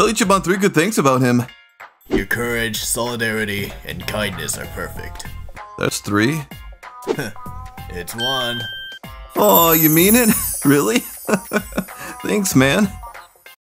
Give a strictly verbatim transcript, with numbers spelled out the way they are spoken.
Tell Ichiban three good things about him. Your courage, solidarity, and kindness are perfect. That's three. It's one. Oh, you mean it? Really? Thanks, man.